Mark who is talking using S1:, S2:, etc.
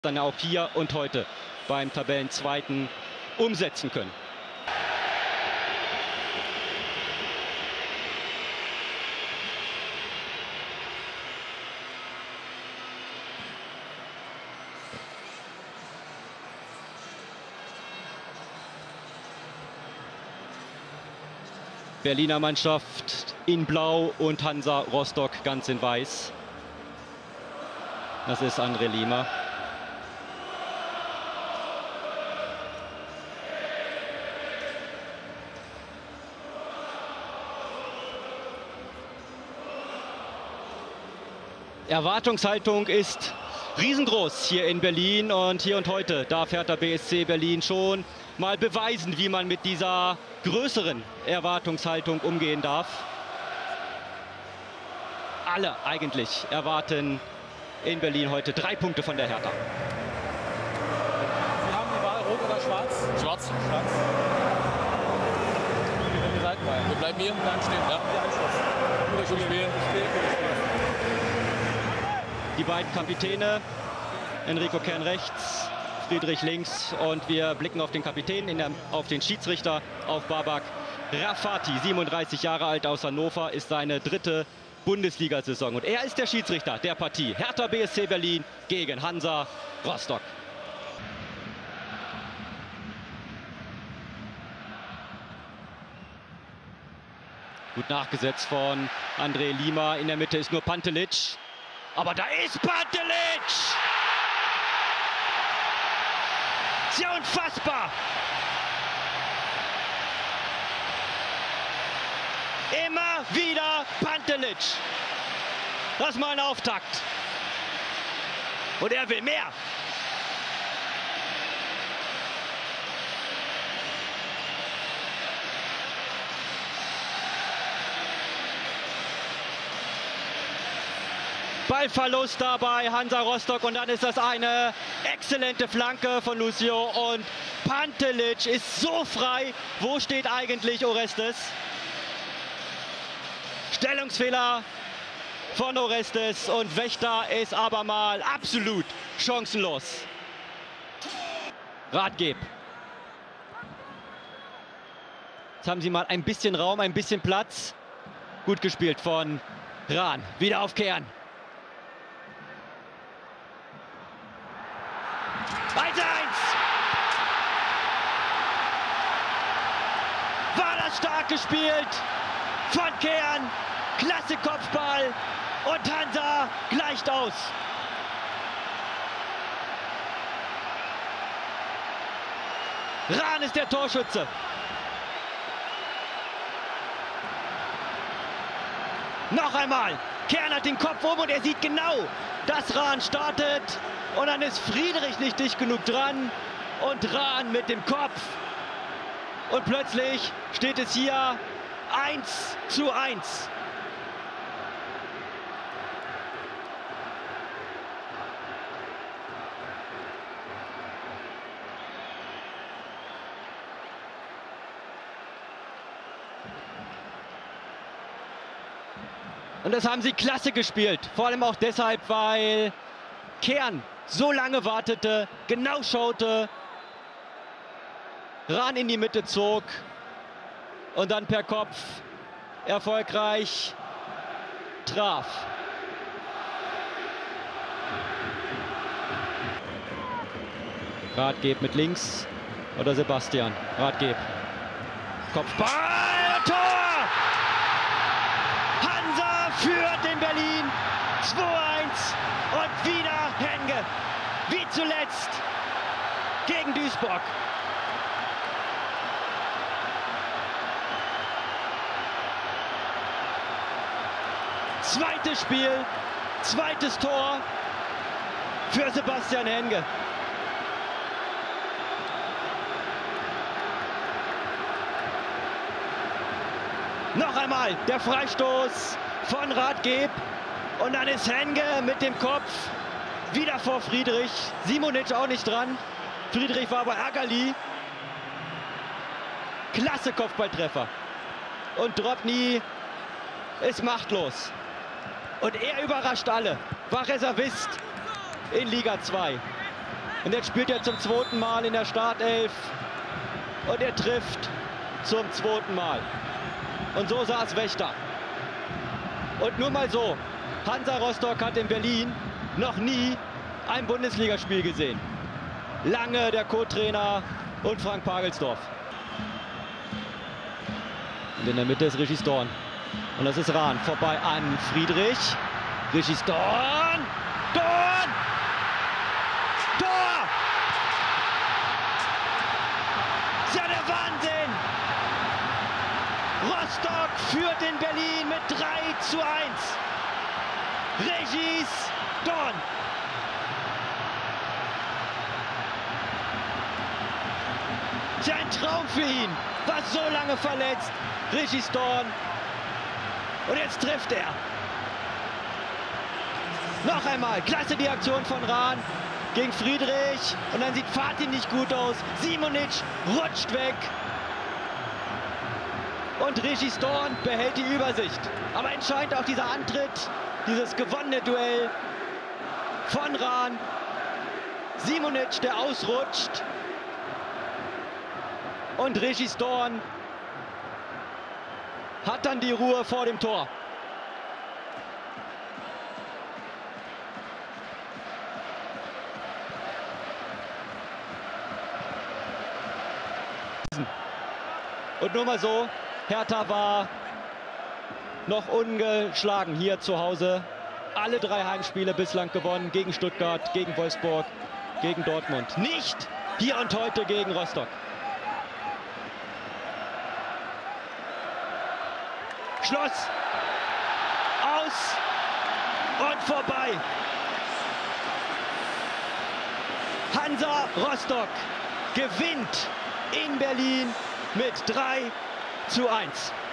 S1: dann auch hier und heute beim Tabellenzweiten umsetzen können. Berliner Mannschaft in Blau und Hansa Rostock ganz in Weiß. Das ist André Lima. Erwartungshaltung ist riesengroß hier in Berlin und hier und heute darf Hertha BSC Berlin schon mal beweisen, wie man mit dieser größeren Erwartungshaltung umgehen darf. Alle eigentlich erwarten in Berlin heute 3 Punkte von der Hertha.
S2: Sie haben die Wahl, rot oder schwarz?
S3: Schwarz.
S2: Schwarz. Wir seid bei.
S3: Wir bleiben hier.
S2: Dann stehen.
S3: Ja.
S2: Der Anschluss.
S3: Guter Spiel.
S1: Die beiden Kapitäne, Enrico Kern rechts, Friedrich links, und wir blicken auf den Kapitän, auf den Schiedsrichter, auf Babak Rafati, 37 Jahre alt, aus Hannover, ist seine 3. Bundesliga-Saison und er ist der Schiedsrichter der Partie. Hertha BSC Berlin gegen Hansa Rostock. Gut nachgesetzt von André Lima, in der Mitte ist nur Pantelic. Aber da ist Pantelic! Ist ja unfassbar! Immer wieder Pantelic. Das ist mal ein Auftakt. Und er will mehr. Ballverlust dabei Hansa Rostock und dann ist das eine exzellente Flanke von Lucio und Pantelic ist so frei. Wo steht eigentlich Orestes? Stellungsfehler von Orestes und Wächter ist aber mal absolut chancenlos. Radgeb. Jetzt haben sie mal ein bisschen Raum, ein bisschen Platz. Gut gespielt von Rahn. Wieder auf Kern. 1-1! War das stark gespielt von Kern. Klasse Kopfball und Hansa gleicht aus. Rahn ist der Torschütze. Noch einmal. Kern hat den Kopf oben und er sieht genau, dass Rahn startet. Und dann ist Friedrich nicht dicht genug dran und Rahn mit dem Kopf. Und plötzlich steht es hier 1:1. Und das haben sie klasse gespielt. Vor allem auch deshalb, weil Kern so lange wartete, genau schaute, Rahn in die Mitte zog und dann per Kopf erfolgreich traf. Radgeb mit links oder Sebastian. Radgeb. Kopfball, Tor! Hansa führt in Berlin 2-1 und wieder Henge. Wie zuletzt gegen Duisburg. Zweites Spiel, zweites Tor für Sebastian Henge. Noch einmal der Freistoß von Radgeb und dann ist Henge mit dem Kopf wieder vor Friedrich. Simonic auch nicht dran. Friedrich war aber ärgerlich. Klasse Kopfballtreffer. Und Drobny ist machtlos. Und er überrascht alle. War Reservist in Liga 2. Und jetzt spielt er zum zweiten Mal in der Startelf. Und er trifft zum zweiten Mal. Und so saß Wächter. Und nur mal so, Hansa Rostock hat in Berlin noch nie ein Bundesligaspiel gesehen. Lange der Co-Trainer und Frank Pagelsdorf. Und in der Mitte ist Regis Dorn. Und das ist Rahn. Vorbei an Friedrich. Regis Dorn. Dorn! Tor! Ist ja der Wahnsinn! Rostock führt in Berlin mit 3:1. Regis Dorn. Ist ein Traum für ihn. War so lange verletzt. Regis Dorn. Und jetzt trifft er. Noch einmal. Klasse die Aktion von Rahn gegen Friedrich. Und dann sieht Fatih nicht gut aus. Simonic rutscht weg. Und Regis Dorn behält die Übersicht. Aber entscheidend auch dieser Antritt, dieses gewonnene Duell von Rahn. Simonic, der ausrutscht. Und Regis Dorn hat dann die Ruhe vor dem Tor. Und nur mal so, Hertha war noch ungeschlagen hier zu Hause. Alle 3 Heimspiele bislang gewonnen, gegen Stuttgart, gegen Wolfsburg, gegen Dortmund. Nicht hier und heute gegen Rostock. Schluss, aus und vorbei. Hansa Rostock gewinnt in Berlin mit 3:1.